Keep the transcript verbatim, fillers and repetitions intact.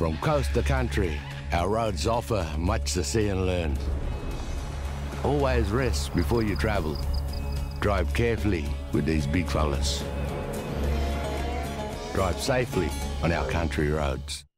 From coast to country, our roads offer much to see and learn. Always rest before you travel. Drive carefully with these big fellas. Drive safely on our country roads.